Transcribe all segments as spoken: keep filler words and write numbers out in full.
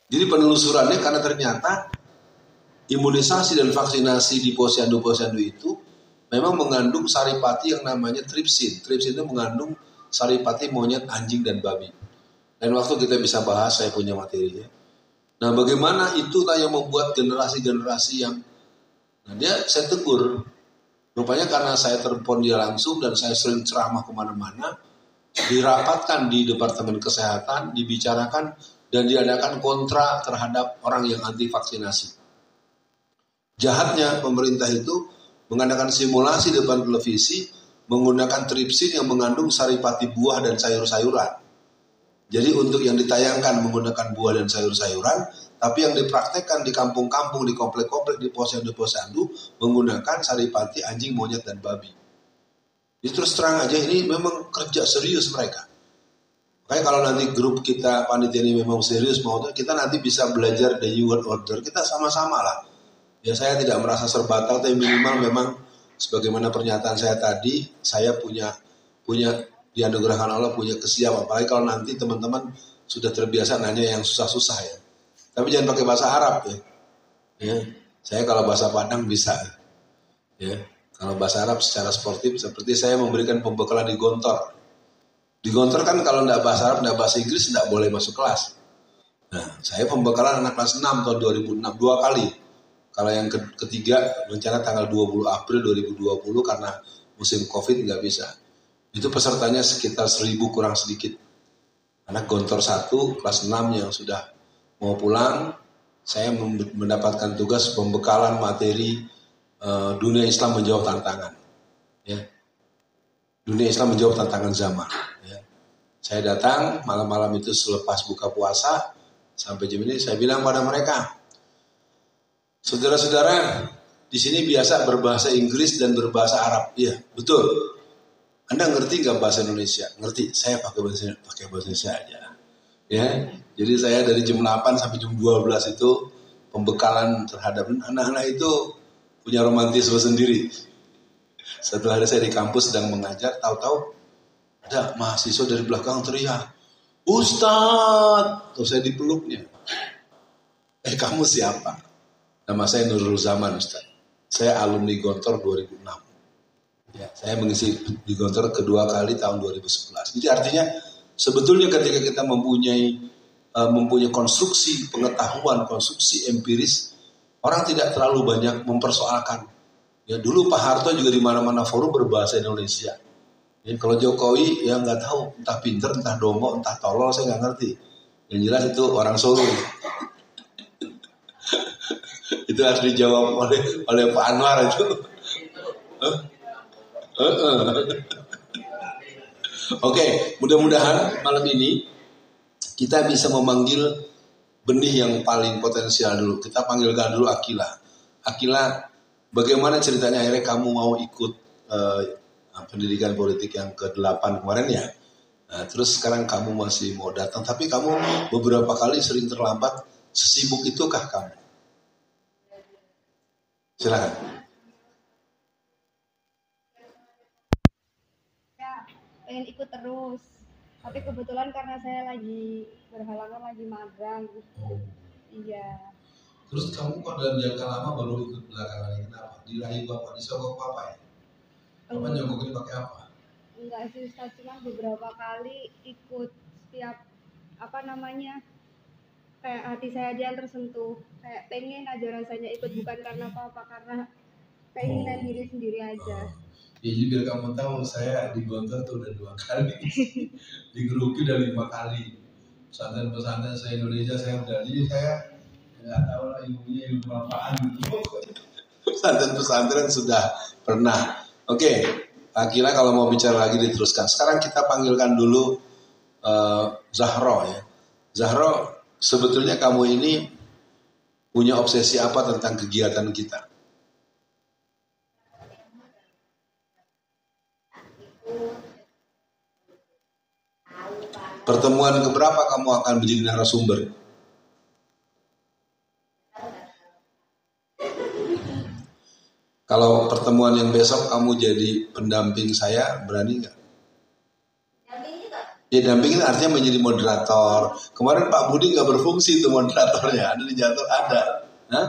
Jadi penelusurannya karena ternyata imunisasi dan vaksinasi di posyandu-posyandu itu memang mengandung saripati yang namanya tripsin. Tripsin itu mengandung saripati monyet, anjing, dan babi. Dan waktu kita bisa bahas, saya punya materinya. Nah, bagaimana itu yang membuat generasi-generasi yang, nah dia saya tegur. Rupanya karena saya telepon dia langsung dan saya sering ceramah kemana-mana, dirapatkan di Departemen Kesehatan, dibicarakan dan diadakan kontra terhadap orang yang anti vaksinasi. Jahatnya pemerintah itu mengadakan simulasi depan televisi menggunakan tripsin yang mengandung saripati buah dan sayur-sayuran. Jadi untuk yang ditayangkan menggunakan buah dan sayur-sayuran, tapi yang dipraktekkan di kampung-kampung, di komplek-komplek, di posyandu-posyandu menggunakan saripati anjing, monyet, dan babi. Jadi terus terang aja ini memang kerja serius mereka. Makanya kalau nanti grup kita panitia ini memang serius mau kita nanti bisa belajar the New World Order, kita sama-sama lah. Ya saya tidak merasa serba tahu, tapi minimal memang sebagaimana pernyataan saya tadi, saya punya punya dianugerahkan Allah punya kesiapan. Apalagi kalau nanti teman-teman sudah terbiasa nanya yang susah-susah ya. Tapi jangan pakai bahasa Arab ya. Ya, saya kalau bahasa Padang bisa. Ya, kalau bahasa Arab secara sportif seperti saya memberikan pembekalan di Gontor. Di Gontor kan kalau tidak bahasa Arab, tidak bahasa Inggris tidak boleh masuk kelas. Nah, saya pembekalan anak kelas enam tahun dua ribu enam dua kali. Kalau yang ketiga rencana tanggal dua puluh April dua ribu dua puluh karena musim Covid nggak bisa. Itu pesertanya sekitar seribu kurang sedikit. Anak Gontor satu kelas enam yang sudah mau pulang, saya mendapatkan tugas pembekalan materi uh, dunia Islam menjawab tantangan. Ya. Dunia Islam menjawab tantangan zaman. Ya. Saya datang malam-malam itu selepas buka puasa sampai jam ini saya bilang pada mereka, saudara-saudara di sini biasa berbahasa Inggris dan berbahasa Arab. Iya, betul. Anda ngerti nggak bahasa Indonesia? Ngerti. Saya pakai bahasa pakai bahasa Indonesia aja. Ya, jadi saya dari jam delapan sampai jam dua belas itu pembekalan terhadap anak-anak itu punya romantisme sendiri. Setelah saya di kampus sedang mengajar, tahu-tahu ada mahasiswa dari belakang teriak, Ustadz, terus saya dipeluknya. Eh kamu siapa? Nama saya Nurul Zaman Ustadz. Saya alumni Gontor dua ribu enam. Ya, saya mengisi di Gontor kedua kali tahun dua ribu sebelas. Jadi artinya sebetulnya ketika kita mempunyai uh, mempunyai konstruksi pengetahuan, konstruksi empiris, orang tidak terlalu banyak mempersoalkan. Ya dulu Pak Harto juga di mana-mana forum berbahasa Indonesia. Ya, kalau Jokowi ya nggak tahu, entah pinter, entah domo, entah tolol, saya nggak ngerti. Yang jelas itu orang Solo. Itu harus dijawab oleh oleh Pak Anwar itu. Huh? Uh-uh. Oke, okay, mudah-mudahan malam ini kita bisa memanggil benih yang paling potensial dulu. Kita panggilkan dulu Akila. Akila, bagaimana ceritanya akhirnya kamu mau ikut uh, pendidikan politik yang ke delapan kemarin ya? Nah, terus sekarang kamu masih mau datang, tapi kamu beberapa kali sering terlambat. Sesibuk itukah kamu? Silakan. Pengen ikut terus, tapi kebetulan karena saya lagi berhalangan lagi magang. Oh. Iya. Terus kamu kok dalam jangka lama baru ikut belakangan ini kenapa? Diraih bapak, disogok papa ya? Bapak nyogoknya pakai apa? Enggak sih Ustaz, cuma beberapa kali ikut setiap apa namanya kayak hati saya aja yang tersentuh, kayak pengen aja rasanya ikut bukan karena apa-apa, karena keinginan oh. diri sendiri aja. Oh. Ya jadi biar kamu tahu saya di Gontor tuh udah dua kali, di Geruki udah lima kali, pesantren-pesantren saya Indonesia saya udah, jadi saya nggak tahu lah ilmunya ilmu apaan gitu. Pesantren-pesantren sudah pernah. Oke, Akila kalau mau bicara lagi diteruskan. Sekarang kita panggilkan dulu uh, Zahro ya. Zahro, sebetulnya kamu ini punya obsesi apa tentang kegiatan kita? Pertemuan keberapa kamu akan menjadi narasumber? Kalau pertemuan yang besok kamu jadi pendamping saya, berani nggak? Ya dampingin artinya menjadi moderator. Kemarin Pak Budi nggak berfungsi itu moderatornya, ada di jatuh ada. Hah?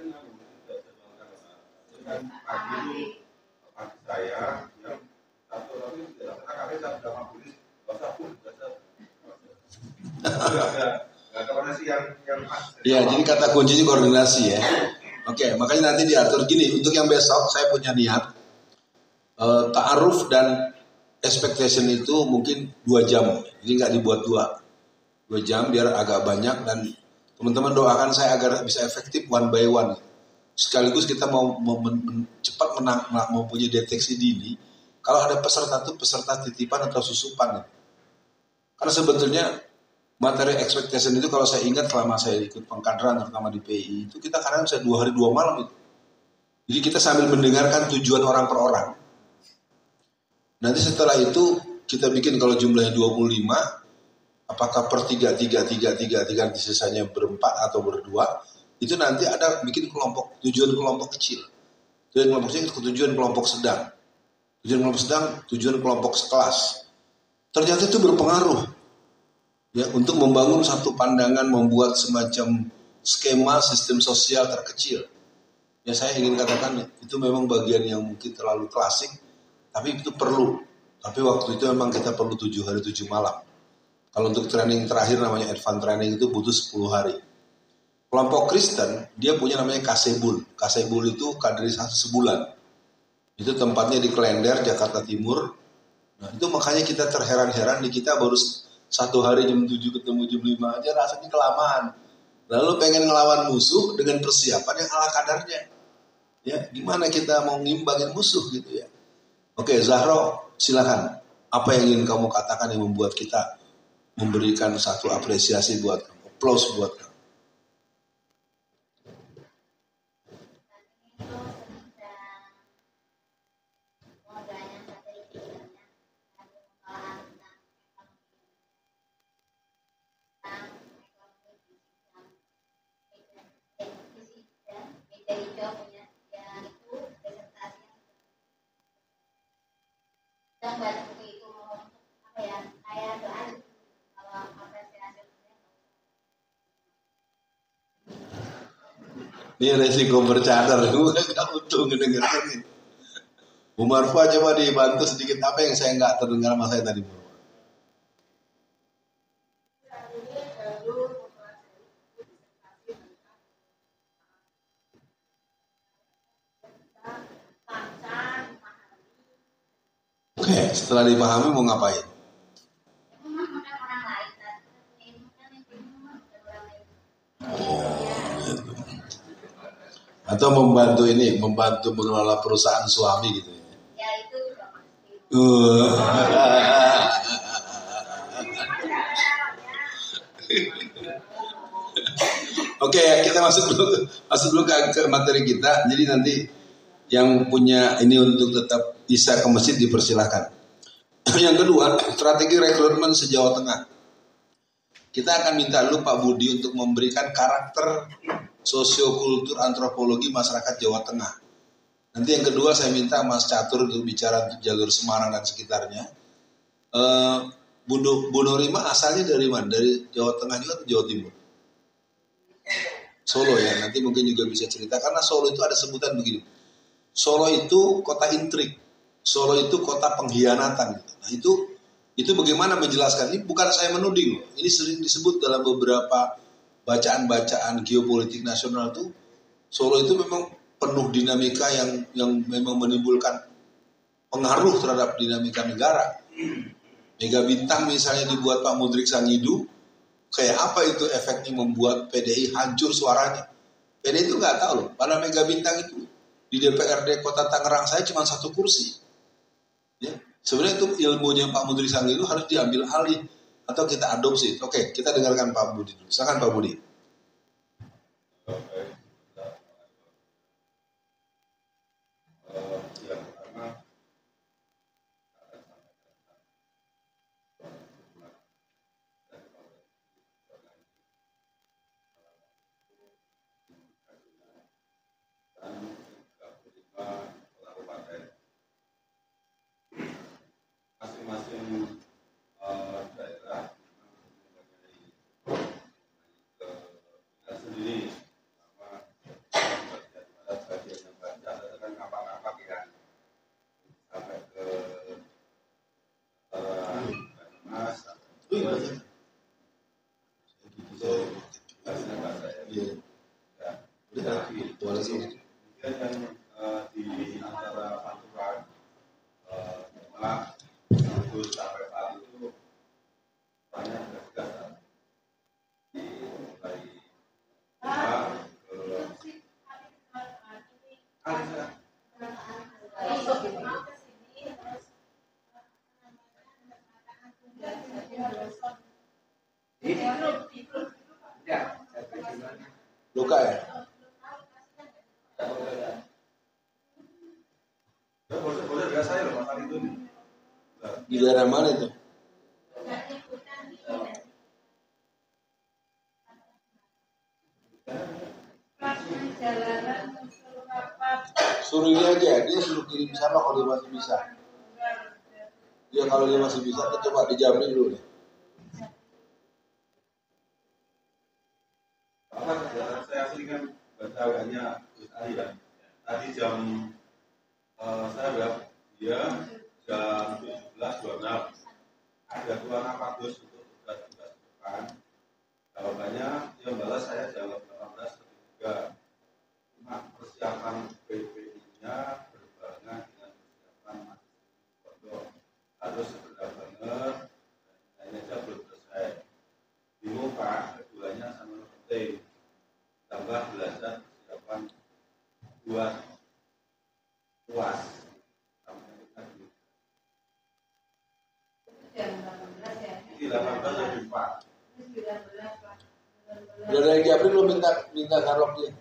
Ya, jadi kata kuncinya koordinasi ya. Oke, makanya nanti diatur gini. Untuk yang besok saya punya niat uh, ta'aruf dan expectation itu mungkin dua jam. Jadi nggak dibuat dua, dua jam biar agak banyak dan teman-teman doakan saya agar bisa efektif one by one. Sekaligus kita mau, mau men, men, cepat menang, mempunyai deteksi dini. Kalau ada peserta itu peserta titipan atau susupan. Karena sebetulnya materi expectation itu kalau saya ingat selama saya ikut pengkaderan terutama di P I itu kita kadang bisa dua hari dua malam itu. Jadi kita sambil mendengarkan tujuan orang per orang. Nanti setelah itu kita bikin kalau jumlahnya dua puluh lima, apakah per tiga, tiga, tiga, tiga, tiga, nanti sisanya berempat atau berdua, itu nanti ada bikin kelompok, tujuan kelompok kecil. Tujuan kelompok kecil, tujuan kelompok sedang. Tujuan kelompok sedang, tujuan kelompok sekelas. Ternyata itu berpengaruh. Ya, untuk membangun satu pandangan, membuat semacam skema sistem sosial terkecil. Ya saya ingin katakan itu memang bagian yang mungkin terlalu klasik, tapi itu perlu. Tapi waktu itu memang kita perlu tujuh hari tujuh malam. Kalau untuk training terakhir namanya advance training itu butuh sepuluh hari. Kelompok Kristen dia punya namanya Kasebul. Kasebul itu kaderisasi sebulan. Itu tempatnya di Klender, Jakarta Timur. Nah itu makanya kita terheran-heran di kita baru satu hari jam tujuh ketemu jam lima aja rasanya kelamaan. Lalu pengen ngelawan musuh dengan persiapan yang ala kadarnya. Ya, gimana kita mau ngimbangin musuh gitu ya. Oke, Zahro, silakan. Apa yang ingin kamu katakan yang membuat kita memberikan satu apresiasi buat kamu, applause buat kamu? Ini resiko bercadar, gue gak utuh ngedengerin ini. Bu Marfa coba dibantu sedikit apa yang saya nggak terdengar sama saya tadi Bu. Oke, setelah dipahami mau ngapain? Atau membantu ini, membantu mengelola perusahaan suami gitu ya. Ya itu juga pasti. Uh. Oke, okay, kita masuk dulu, masuk dulu ke, ke materi kita. Jadi nanti yang punya ini untuk tetap bisa ke masjid dipersilahkan. Yang kedua, strategi rekrutmen se-Jawa Tengah. Kita akan minta dulu Pak Budi untuk memberikan karakter sosiokultur antropologi masyarakat Jawa Tengah. Nanti yang kedua saya minta Mas Catur untuk bicara untuk jalur Semarang dan sekitarnya. Uh, Bu Norima asalnya dari mana? Dari Jawa Tengah juga atau Jawa Timur? Solo ya, nanti mungkin juga bisa cerita. Karena Solo itu ada sebutan begini. Solo itu kota intrik. Solo itu kota pengkhianatan. Nah itu itu bagaimana menjelaskan? Ini bukan saya menuding. Ini sering disebut dalam beberapa bacaan-bacaan geopolitik nasional tuh Solo itu memang penuh dinamika yang yang memang menimbulkan pengaruh terhadap dinamika negara. Mega Bintang misalnya dibuat Pak Mudrik Sangidu, kayak apa itu efeknya membuat P D I hancur suaranya. P D I itu nggak tahu loh, pada Mega Bintang itu di D P R D Kota Tangerang saya cuma satu kursi. Ya, sebenarnya itu ilmunya Pak Mudrik Sangidu harus diambil alih atau kita adopsi. Oke, kita dengarkan Pak Budi dulu. Silakan Pak Budi. Masing-masing uh, daerah Luka ya? Di daerah mana itu? Suruh ini aja, dia suruh kirim sana kalau dia masih bisa. Dia kalau dia masih bisa, kita coba dijawabin dulu deh. Saya aslikan bacaannya tadi ya. Tadi jam uh, saya bilang dia jam tujuh belas dua puluh enam ada keluar apa Gus untuk tugas-tugas depan. Jawabannya dia balas saya jawab delapan belas tiga. Cuma persiapan P P I-nya berbarengan dengan persiapan pondok. Harus benar-benar ini aja belum selesai. Bingung Pak, keduanya sama penting. Tambah belajar persiapan buat puas. Ini delapan belas lebih Pak. Udah dari April lo minta minta sarok dia.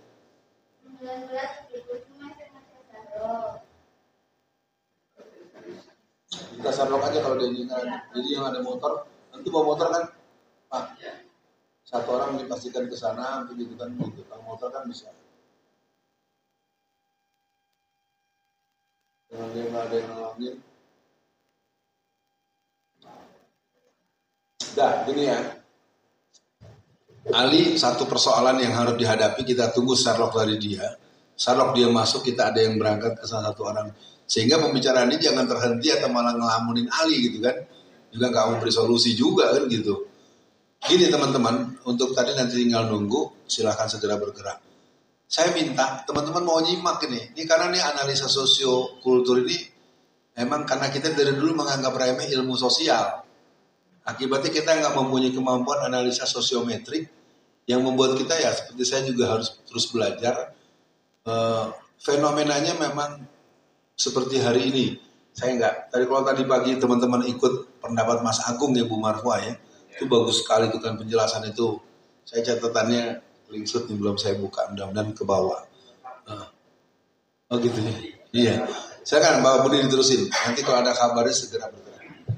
Minta sarok aja kalau dia minta. Jadi yang ada motor, nanti bawa motor kan, Pak. Satu orang dipastikan ke sana, begitu kan begitu. Kalau motor kan bisa. Dengan dia nggak ada yang nolongin. Dah, gini ya. Ali satu persoalan yang harus dihadapi, kita tunggu Sherlock dari dia. Sherlock dia masuk, kita ada yang berangkat ke salah satu orang. Sehingga pembicaraan ini jangan terhenti atau malah ngelamunin Ali gitu kan. Juga nggak memberi solusi juga kan gitu. Gini teman-teman, untuk tadi nanti tinggal nunggu, silahkan segera bergerak. Saya minta teman-teman mau nyimak ini. Ini karena nih analisa sosiokultur ini memang karena kita dari dulu menganggap remeh ilmu sosial. Akibatnya kita nggak mempunyai kemampuan analisa sosiometrik yang membuat kita ya seperti saya juga harus terus belajar. E, fenomenanya memang seperti hari ini. Saya nggak. Tadi kalau tadi pagi teman-teman ikut pendapat Mas Agung ya Bu Marfua ya, itu bagus sekali itu kan penjelasan itu. Saya catatannya lingsut nih belum saya buka, mudah-mudahan ke bawah. Nah. Oh gitu ya. Iya. Saya kan Bapak Budi diterusin. Nanti kalau ada kabarnya segera bergerak.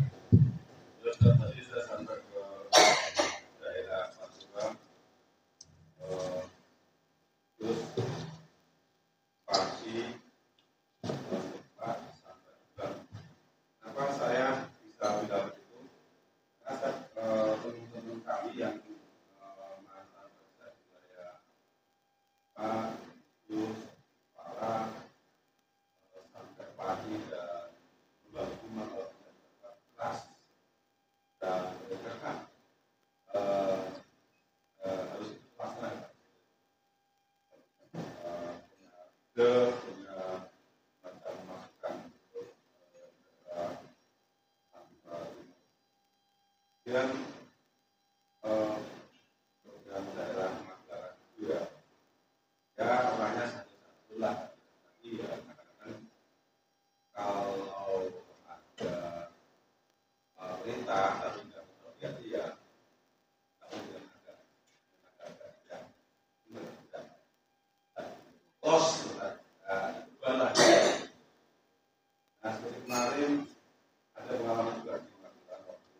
Dan uh, program daerah masyarakat juga ya orangnya satu-satu lah, tapi ya kadang-kadang kalau ada uh, perintah tapi tidak berhati ya kamu yang agak agak yang tidak kos nah itu lah. Nah seperti kemarin ada pengalaman juga di melakukan waktu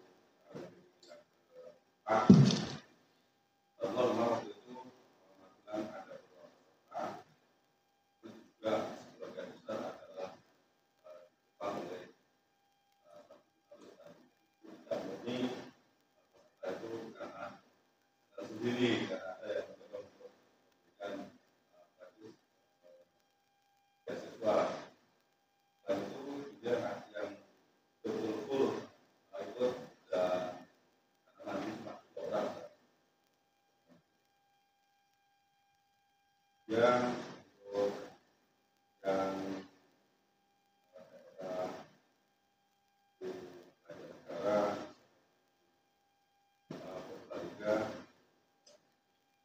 Pak, contoh waktu itu kebetulan ada beberapa peserta, itu juga sebagian besar adalah Jepang dari tidak murni peserta itu karena sendiri, karena ada yang mencoba untuk memberikan bagus beasiswa. Dan itu dia yang betul-betul itu sudah nanti cuma orang yang untuk yang daerah di negara Purbalingga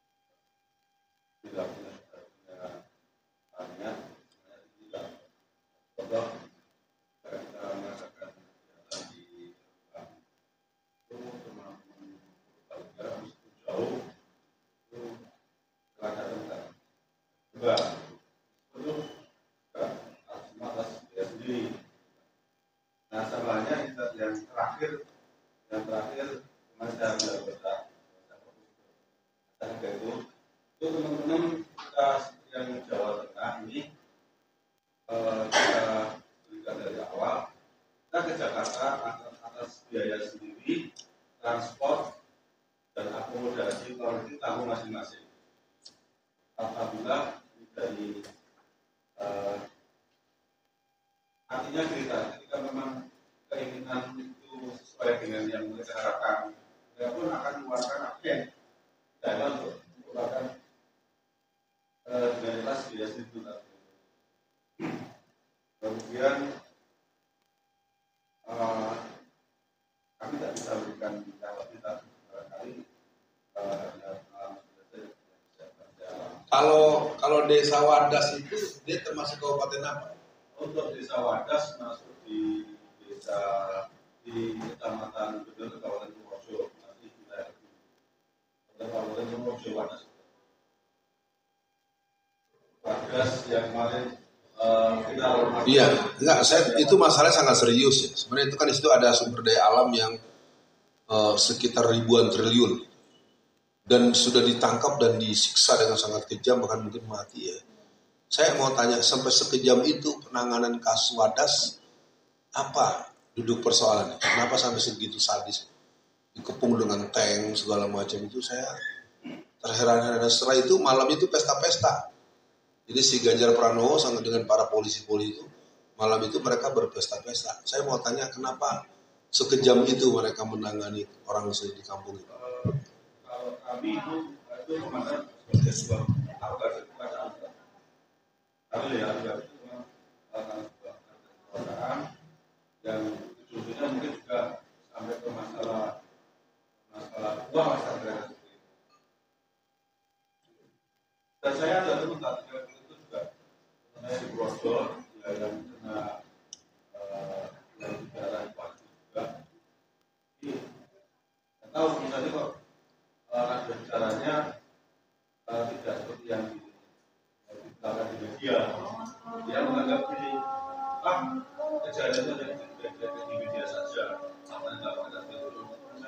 sudah punya punya banyak tidak contoh kita merasakan kegiatan di itu termasuk harus jauh itu kerana rendah juga itu atas atas dia sendiri. Nah sebenarnya yang terakhir yang terakhir kemarin saya sudah berita saya itu itu teman-teman kita yang Jawa Tengah ini eh, kita berikan dari awal kita ke Jakarta atas, atas biaya sendiri, transport dan akomodasi kalau itu tanggung masing-masing. Apabila dari eh, artinya cerita ketika memang keinginan itu sesuai dengan yang mereka harapkan, mereka pun akan mengeluarkan agen dana untuk mengeluarkan realitas biaya itu. Kemudian uh, kami tidak bisa berikan jawab kita barangkali kalau kalau desa Wadas itu dia termasuk kabupaten apa? Untuk desa Wadas masuk di desa di kecamatan Bedul Kabupaten Purworejo nanti wilayah Kabupaten Purworejo Wadas. Wadas yang kemarin uh, kita iya, enggak, saya itu masalahnya sangat serius ya. Sebenarnya itu kan di situ ada sumber daya alam yang uh, sekitar ribuan triliun dan sudah ditangkap dan disiksa dengan sangat kejam bahkan mungkin mati ya. Saya mau tanya sampai sekejam itu penanganan kasus Wadas apa duduk persoalannya? Kenapa sampai segitu sadis? Dikepung dengan tank segala macam itu saya terheran-heran. Dan setelah itu malam itu pesta-pesta. Jadi si Ganjar Pranowo sama dengan para polisi-polisi itu malam itu mereka berpesta-pesta. Saya mau tanya kenapa sekejam itu mereka menangani orang di kampung itu? Uh, kalau kami itu itu memandang sebagai sebuah apa kepada kami ya juga itu memang sebuah keadaan yang ujungnya mungkin juga sampai ke masalah masalah uang masalah daerah seperti itu. Dan saya ada teman tadi itu juga saya di Purworejo ya, yang kena yang di daerah Pati juga. Jadi saya tahu misalnya kok ada caranya tidak seperti yang dikatakan di media. Dia menganggap ini ah kejadian itu ada di media saja, apa yang dilakukan itu.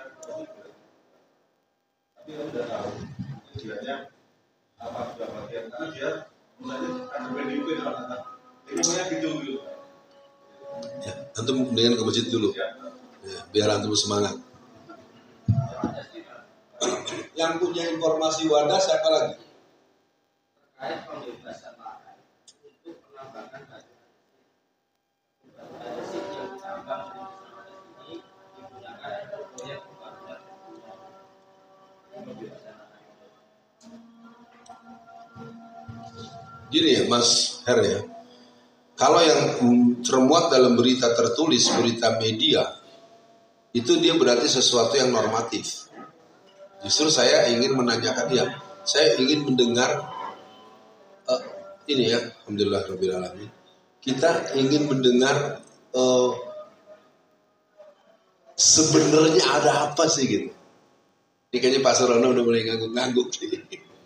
Tapi kita sudah tahu kejadiannya apa sudah bagian karena dia misalnya ada P D I P dalam kata ilmunya gitu gitu. Ya, antum mendingan ke masjid dulu, ya, biar antum semangat. Yang punya informasi Wadas siapa lagi? Terkait pembebasan lahan untuk penambangan batu andesit yang ditambang di desa ini digunakan untuk proyek pembangunan pembebasan lahan. Gini ya Mas Her ya, kalau yang termuat dalam berita tertulis, berita media, itu dia berarti sesuatu yang normatif. Justru saya ingin menanyakan ya, saya ingin mendengar uh, ini ya, alhamdulillah rabbil alamin. Kita ingin mendengar uh, sebenarnya ada apa sih gitu. Ini kayaknya Pak Surono udah mulai ngangguk-ngangguk nih.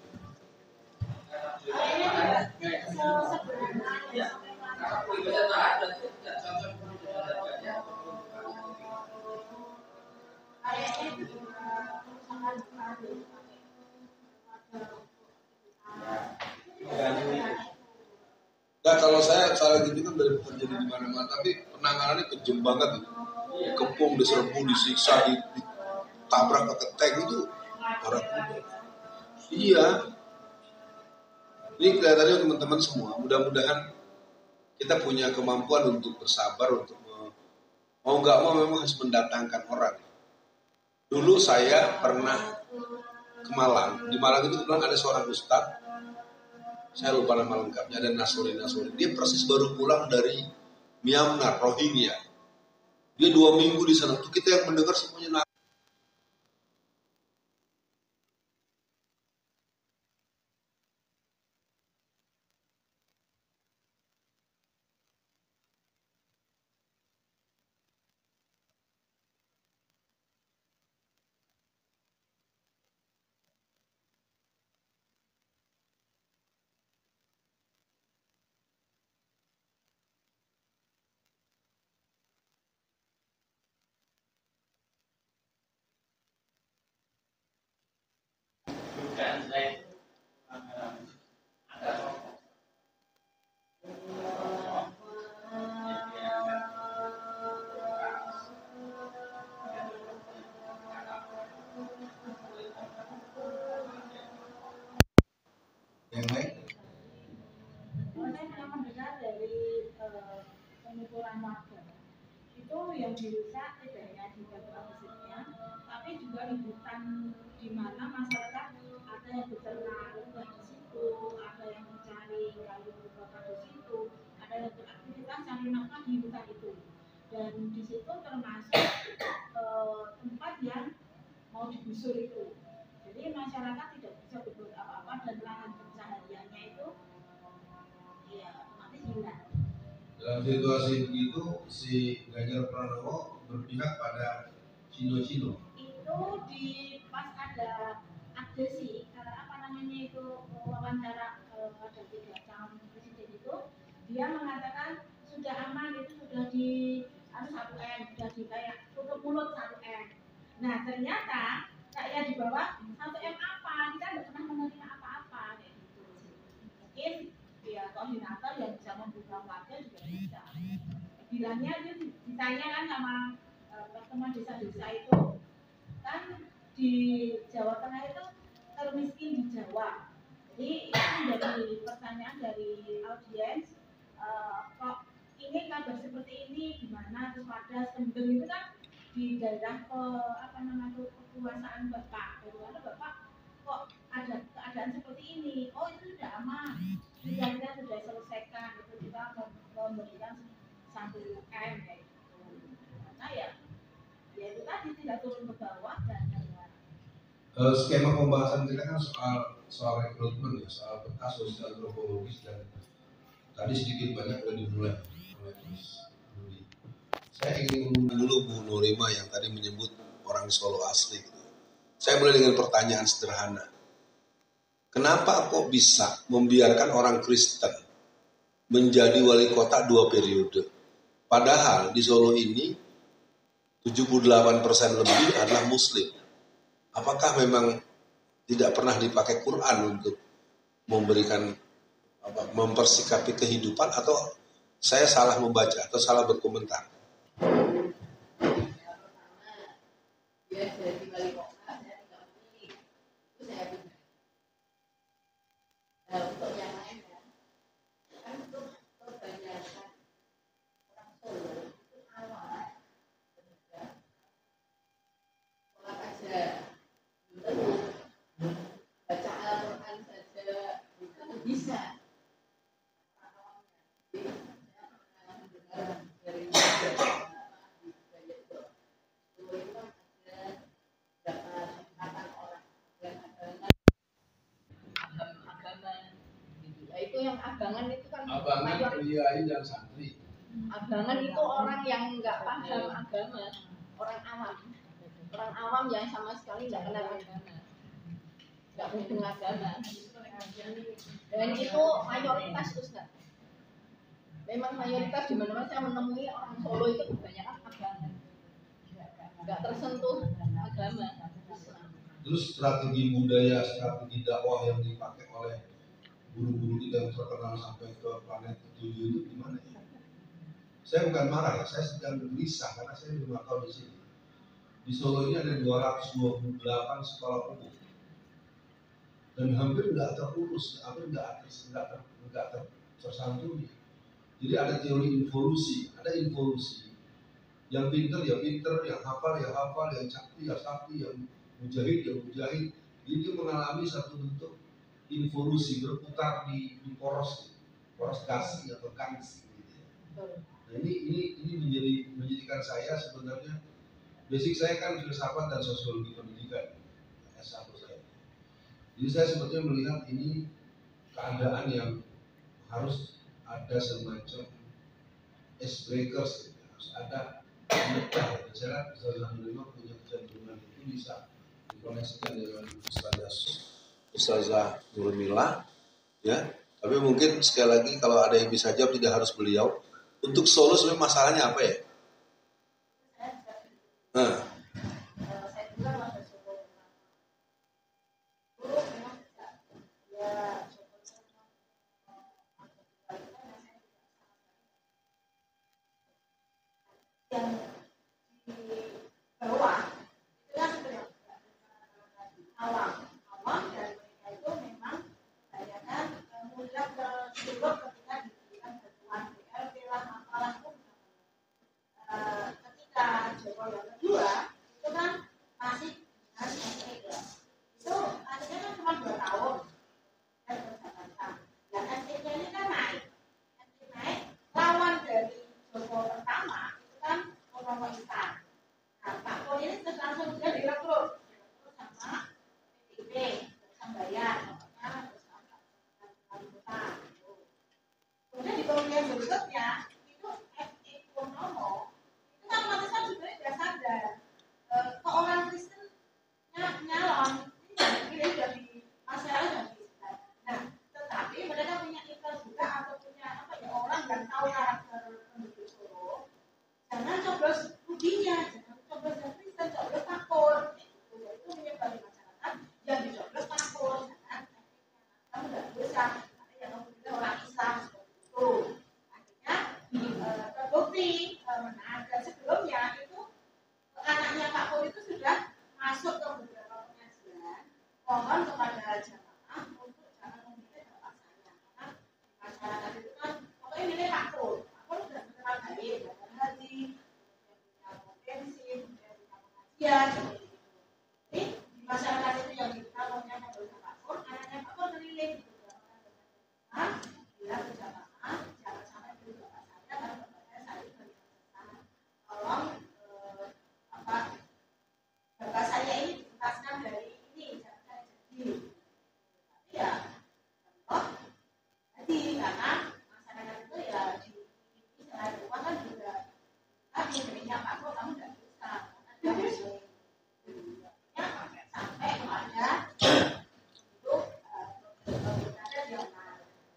Nah kalau saya salah gitu kan dari terjadi di mana-mana, tapi penanganannya kejem banget gitu. Dikepung, diserbu, disiksa, ditabrak pakai tank itu orang muda. Iya. Ini kelihatannya teman-teman semua, mudah-mudahan kita punya kemampuan untuk bersabar, untuk mau nggak mau memang harus mendatangkan orang. Dulu saya pernah ke Malang, di Malang itu kebetulan ada seorang ustadz, saya lupa nama lengkapnya, ada Nasuri Nasuri. Dia persis baru pulang dari Myanmar, Rohingya. Dia dua minggu di sana. Tuh kita yang mendengar semuanya. permukiman warga. Itu yang dirusak tidak hanya di batu aktifnya, tapi juga di hutan di mana masyarakat ada yang beternak rumput di situ, ada yang mencari kayu bakar di situ, ada yang beraktivitas cari nafkah di hutan itu. Dan di situ termasuk eh, tempat yang mau digusur itu. Jadi masyarakat tidak bisa berbuat apa-apa dan lahan pencahariannya itu ya otomatis hilang. Dalam situasi begitu, si Ganjar Pranowo berpihak pada Cino-Cino. Itu di pas ada adhesi, apa namanya itu wawancara ada tiga calon presiden itu, dia mengatakan sudah aman, itu sudah di anu satu M, sudah di kayak tutup mulut satu M. Nah ternyata kayak di bawah satu M apa, kita tidak pernah menerima apa-apa kayak gitu. Mungkin ya koordinator yang bisa membuka warga juga bisa. Bilangnya itu ditanya kan sama teman desa-desa itu, kan di Jawa Tengah itu termiskin di Jawa. Jadi itu menjadi pertanyaan dari audiens, uh, kok ini kabar seperti ini gimana, terus Wadas, Kendeng itu kan di daerah ke apa namanya kekuasaan Bapak, bagaimana Bapak kok ada keadaan seperti ini? Oh itu sudah aman, kita kita sudah selesaikan, itu kita memberikan sambil U M kayak gitu. Nah ya, ya itu tadi tidak turun ke bawah dan uh, skema pembahasan kita kan soal soal rekrutmen ya, soal peta sosial antropologis, dan tadi sedikit banyak sudah dimulai oleh Mas Rudi. Saya ingin mengundang dulu Bu Nurima yang tadi menyebut orang Solo asli. Saya mulai dengan pertanyaan sederhana. Kenapa kok bisa membiarkan orang Kristen menjadi wali kota dua periode? Padahal di Solo ini tujuh puluh delapan persen lebih adalah Muslim. Apakah memang tidak pernah dipakai Quran untuk memberikan apa, mempersikapi kehidupan, atau saya salah membaca atau salah berkomentar? Dia jadi wali kota, saya tidak memilih, itu saya benar. Nah, untuk yang lain kan, kan untuk kebanyakan orang Solo itu awal juga sholat aja, belum baca Al-Quran saja itu bisa. Jadi saya pernah mendengar dari itu yang abangan itu kan abangan priai dan santri. Abangan itu orang yang nggak paham agama, orang awam, orang awam yang sama sekali nggak kenal agama, nggak mungkin agama. Dan itu mayoritas Ustaz. Memang mayoritas di mana-mana saya menemui orang Solo itu kebanyakan abangan, nggak tersentuh agama. Terus strategi budaya, strategi dakwah yang dipakai oleh guru-guru kita yang terkenal sampai ke planet tujuh itu gimana ya? Saya bukan marah ya, saya sedang gelisah karena saya lima tahun di sini. Di Solo ini ada dua ratus dua puluh delapan sekolah umum dan hampir nggak terurus, hampir nggak nggak ter, nggak ter, tersantuni. Jadi ada teori involusi, ada involusi. Yang pinter ya pinter, yang hafal ya hafal, yang sakti ya sakti, yang mujahid ya mujahid. Jadi dia mengalami satu bentuk involusi, berputar di, di poros, poros gasi atau kansi. Gitu ya. Nah ini ini ini menjadi menjadikan saya sebenarnya, basic saya kan filsafat dan sosiologi pendidikan, S satu saya. Jadi saya sebetulnya melihat ini keadaan yang harus ada semacam icebreakers, gitu. Harus ada pemecah. Dan saya bisa menerima punya kecenderungan itu bisa dikoneksikan dengan Ustazah Ustazah Nurmila, ya. Tapi mungkin sekali lagi kalau ada yang bisa jawab, tidak harus beliau. Untuk Solo sebenarnya masalahnya apa ya? Nah. yang di bawah itu kan sebenarnya awam awam dan mereka itu memang kebanyakan mudah terjebak ketika diberikan bantuan B L T lah apalah pun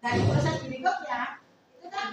Dan proses berikutnya itu kan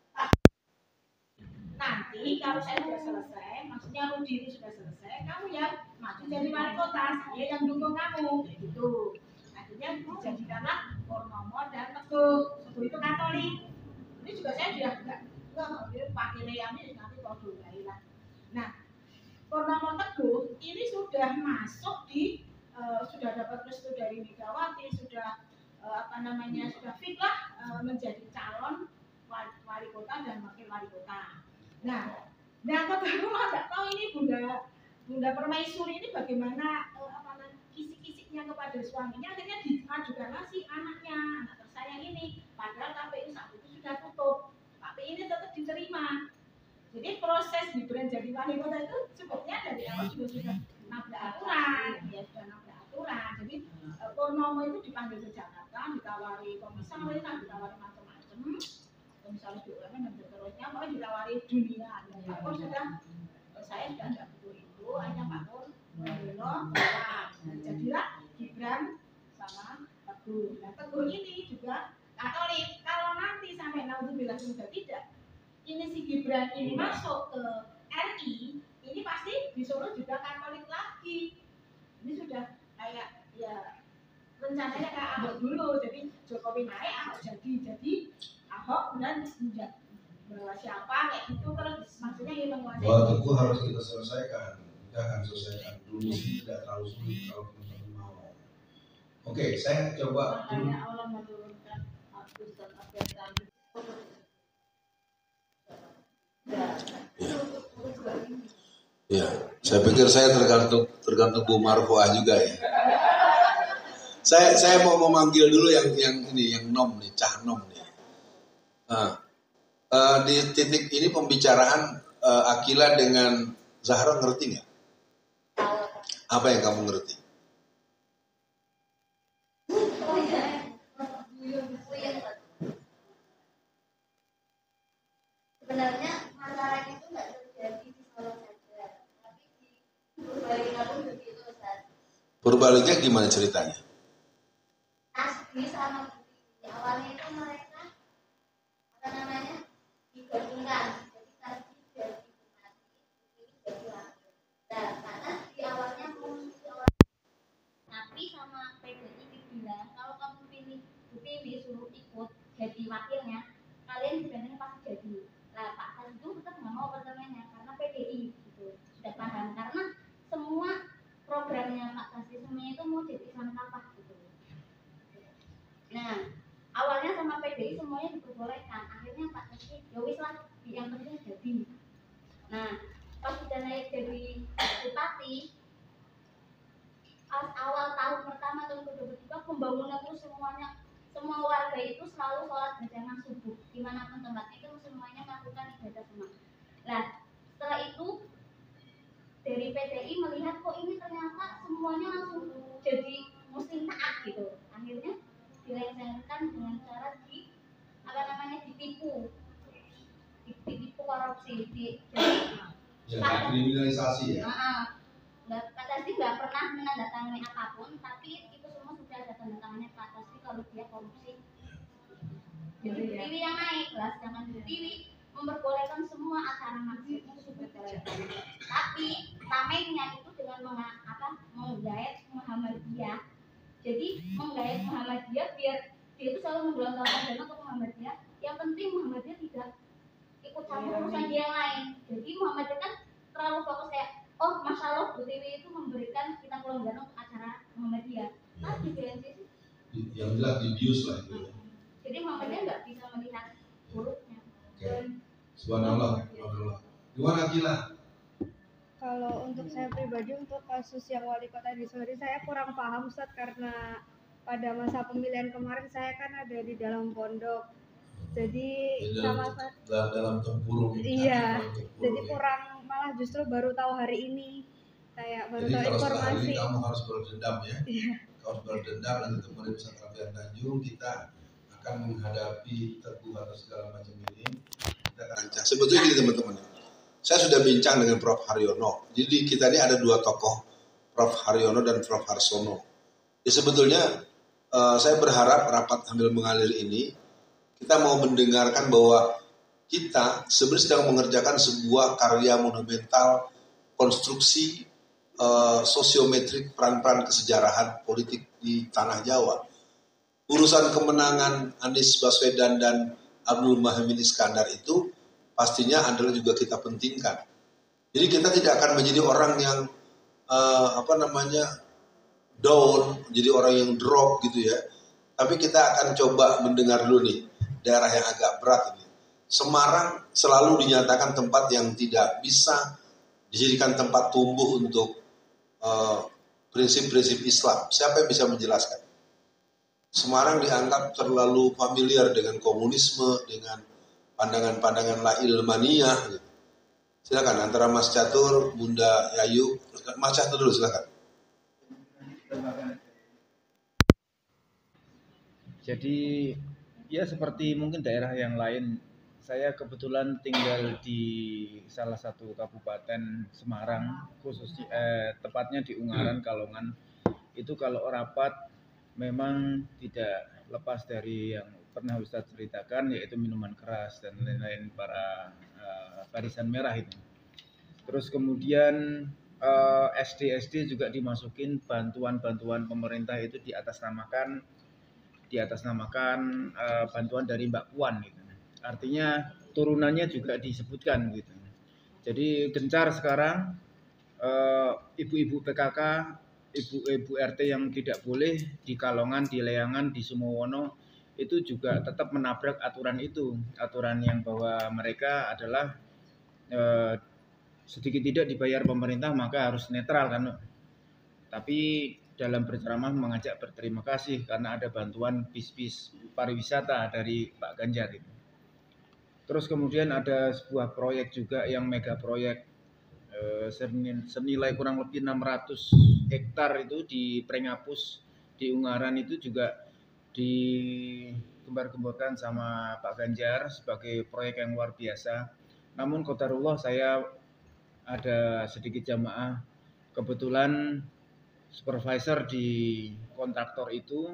nanti kalau saya sudah selesai, maksudnya Rudi itu sudah selesai, kamu yang maju jadi wali kota, saya yang dukung kamu, kayak gitu. Akhirnya dijadikanlah Purnomo dan Teguh. Teguh itu Katolik. Ini juga saya sudah enggak enggak pakai Leami nanti kalau lah. Nah, Purnomo Teguh ini sudah masuk di uh, sudah dapat restu dari Megawati, sudah uh, apa namanya sudah fit lah uh, menjadi calon wali, wali kota dan wakil wali kota. Nah, nah kok aku nggak tahu ini Bunda Bunda Permaisuri ini bagaimana uh, apa namanya kisik-kisiknya kepada suaminya, akhirnya diajukanlah si anaknya, anak tersayang ini. Padahal K P U saat itu sudah tutup, tapi ini tetap diterima. Jadi proses Gibran jadi wali kota itu sebetulnya dari awal juga sudah nabrak aturan, ya sudah nabrak aturan. Jadi uh, Purnomo itu dipanggil ke Jakarta, ditawari komisaris, ditawari macam-macam, komisaris B U M N dan seterusnya, pokoknya ditawari dunia. Dan Pak Pur sudah, uh, saya sudah tidak butuh itu, hanya Pak Pur belum. Nah, jadilah Gibran sama Teguh. Nah, Teguh ini juga Katolik. Kalau nanti sampai naudzubillah sudah tidak, ini si Gibran ini masuk ke R I, ini pasti di Solo juga Katolik lagi. Ini sudah kayak ya rencananya kayak Ahok dulu, jadi Jokowi naik, Ahok jadi, jadi Ahok dan menjadi bahwa siapa kayak itu terus maksudnya ini menguasai. Bahwa Teguh harus kita selesaikan, kita akan selesaikan dulu sih, tidak terlalu sulit kalau teman-teman mau. Oke, saya coba dulu. Allah menurunkan Ustaz Abdul tadi. Ya, saya pikir saya tergantung tergantung Bu Marfoah juga ya. Saya saya mau memanggil dulu yang yang ini yang nom nih, Cah Nom nih. Nah, uh, di titik ini pembicaraan uh, Akila dengan Zahra ngerti nggak? Apa yang kamu ngerti? Sebenarnya masalah itu nggak terjadi di Solo saja, tapi di Purbalingga pun begitu, Ustaz. Purbalingga gimana ceritanya? Asli sama Budi, awalnya itu mereka apa namanya digabungkan, jadi Tasdi jadi bupati, ini jadi wakil. Nah, karena di awalnya fungsi orang, tapi sama P D I dibilang kalau kamu pilih pilih suruh ikut jadi wakilnya, kalian sebenarnya pasti jadi. Nah, Pak Has itu tetap nggak mau pertamanya karena P D I gitu, sudah paham karena semua programnya Pak Has semuanya itu mau jadi Islam kafah gitu. Nah, awalnya sama P D I semuanya diperbolehkan, akhirnya Pak Has ya wis lah, yang penting jadi. Nah, pas sudah naik jadi bupati, awal tahun pertama tahun kedua pembangunan itu semuanya semua warga itu selalu sholat berjamaah subuh dimanapun tempatnya itu semuanya melakukan ibadah semua. Nah setelah itu dari P D I melihat kok ini ternyata semuanya langsung jadi muslim taat gitu. Akhirnya dilengsarkan dengan cara di apa namanya ditipu, ditipu korupsi, di, jadi ya, kriminalisasi ya. Uh, Pak Tasdi nggak pernah menandatangani apapun, tapi itu semua sudah ada tanda tangannya Pak Tasdi kalau dia korupsi. Jadi Bu Tiwi yang naik lah, sedangkan Bu Tiwi memperbolehkan semua acara masjid itu sudah dibolehkan. Tapi tamengnya itu dengan meng, apa, menggait Muhammadiyah. Jadi menggait Muhammadiyah biar dia itu selalu menggelontorkan dana untuk Muhammadiyah. Yang penting Muhammadiyah tidak ikut campur urusan dia yang lain. Jadi Muhammadiyah kan terlalu fokus kayak oh, Masya Allah, Bu Tiwi itu memberikan kita kelonggaran untuk acara Muhammadiyah. Tapi di N C C yang jelas dibius lah itu. Jadi Muhammadiyah nggak bisa melihat buruknya. Oke. Subhanallah, subhanallah. Gimana Akila? Kalau untuk saya pribadi untuk kasus yang wali kota di Solo saya kurang paham Ustaz, karena pada masa pemilihan kemarin saya kan ada di dalam pondok. Jadi Di sama dalam, dalam, dalam tempurung. iya. Dalam tempurung, Jadi ya. kurang, malah justru baru tahu hari ini. Kayak baru Jadi tahu kalau setelah informasi. ini kamu harus berdendam ya. Iya. Kau harus berdendam dan ketemu di Pesantren Rafian Tanjung, kita akan menghadapi Teguh atau segala macam ini. Kita akan rancang. Sebetulnya gini teman-teman. Saya sudah bincang dengan Prof Haryono. Jadi kita ini ada dua tokoh, Prof Haryono dan Prof Harsono. Ya sebetulnya uh, saya berharap rapat ambil mengalir ini Kita mau mendengarkan bahwa kita sebenarnya sedang mengerjakan sebuah karya monumental konstruksi uh, sosiometrik peran-peran kesejarahan politik di tanah Jawa. Urusan kemenangan Anies Baswedan dan Abdul Muhaimin Iskandar itu pastinya adalah juga kita pentingkan. Jadi kita tidak akan menjadi orang yang uh, apa namanya down, jadi orang yang drop gitu ya. Tapi kita akan coba mendengar dulu nih daerah yang agak berat ini. Semarang selalu dinyatakan tempat yang tidak bisa dijadikan tempat tumbuh untuk uh, prinsip-prinsip Islam. Siapa yang bisa menjelaskan? Semarang dianggap terlalu familiar dengan komunisme, dengan pandangan-pandangan la ilmaniyah. Gitu. Silakan antara Mas Catur, Bunda Yayu, Mas Catur dulu silakan. Jadi ya seperti mungkin daerah yang lain, saya kebetulan tinggal di salah satu kabupaten Semarang, khususnya eh, tepatnya di Ungaran, Kalongan. Itu kalau rapat memang tidak lepas dari yang pernah Ustadz ceritakan, yaitu minuman keras dan lain-lain para uh, barisan merah itu. Terus kemudian uh, S D S D juga dimasukin bantuan-bantuan pemerintah itu diatasnamakan diatasnamakan uh, bantuan dari Mbak Puan gitu. Artinya turunannya juga disebutkan gitu. Jadi gencar sekarang uh, ibu-ibu P K K, ibu-ibu R T yang tidak boleh di Kalongan, di Leangan, di Sumowono itu juga tetap menabrak aturan itu, aturan yang bahwa mereka adalah uh, sedikit tidak dibayar pemerintah maka harus netral kan. Tapi dalam berceramah mengajak berterima kasih karena ada bantuan bis-bis pariwisata dari Pak Ganjar itu. Terus kemudian ada sebuah proyek juga yang mega proyek eh, senilai kurang lebih enam ratus hektar itu di Prengapus di Ungaran itu juga digembar-gemborkan sama Pak Ganjar sebagai proyek yang luar biasa. Namun qadarullah saya ada sedikit jamaah, kebetulan supervisor di kontraktor itu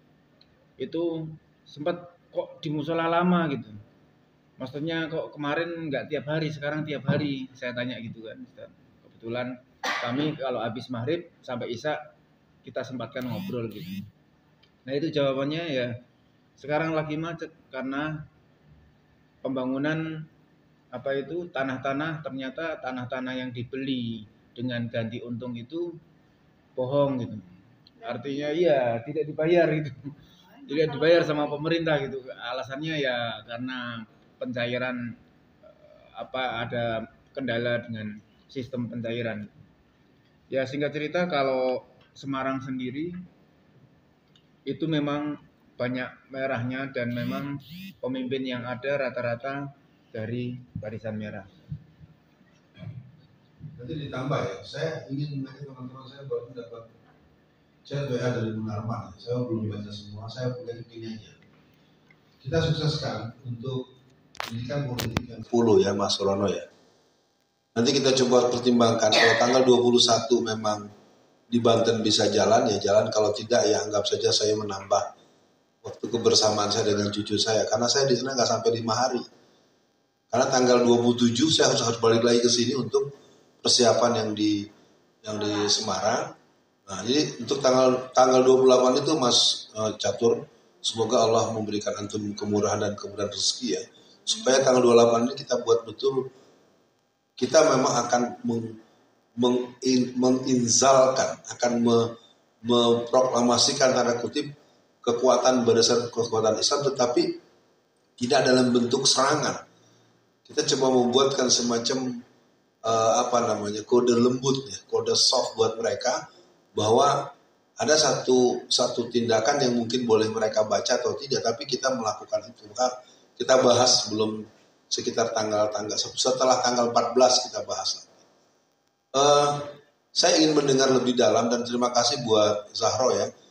itu sempat kok di musola lama gitu. Maksudnya kok kemarin nggak tiap hari, sekarang tiap hari. Saya tanya gitu kan. Kebetulan kami kalau habis maghrib sampai isya kita sempatkan ngobrol gitu. Nah itu jawabannya ya sekarang lagi macet karena pembangunan apa itu tanah-tanah, ternyata tanah-tanah yang dibeli dengan ganti untung itu bohong gitu. Artinya iya tidak dibayar gitu. Tidak dibayar sama pemerintah gitu. Alasannya ya karena pencairan apa ada kendala dengan sistem pencairan. Ya singkat cerita kalau Semarang sendiri itu memang banyak merahnya dan memang pemimpin yang ada rata-rata dari barisan merah. Nanti ditambah ya, saya ingin mengajak teman-teman saya baru dapat chat W A dari Munarman. Saya belum baca semua, saya punya gini aja. Kita sukseskan untuk pendidikan politik yang sepuluh ya Mas Rono ya. Nanti kita coba pertimbangkan kalau tanggal dua puluh satu memang di Banten bisa jalan ya jalan, kalau tidak ya anggap saja saya menambah waktu kebersamaan saya dengan cucu saya karena saya di sana nggak sampai lima hari. Karena tanggal dua puluh tujuh saya harus harus balik lagi ke sini untuk persiapan yang di yang di Semarang. Nah, jadi untuk tanggal tanggal dua puluh delapan itu Mas uh, Catur, semoga Allah memberikan antum kemurahan dan kemudahan rezeki ya. Supaya tanggal dua puluh delapan ini kita buat betul, kita memang akan meng, meng, in, menginzalkan, akan me, memproklamasikan tanda kutip kekuatan berdasarkan kekuatan Islam, tetapi tidak dalam bentuk serangan. Kita coba membuatkan semacam uh, apa namanya kode lembut, ya, kode soft buat mereka bahwa ada satu satu tindakan yang mungkin boleh mereka baca atau tidak, tapi kita melakukan itu. Maka kita bahas sebelum sekitar tanggal-tanggal setelah tanggal empat belas kita bahas lagi. Uh, saya ingin mendengar lebih dalam dan terima kasih buat Zahro ya.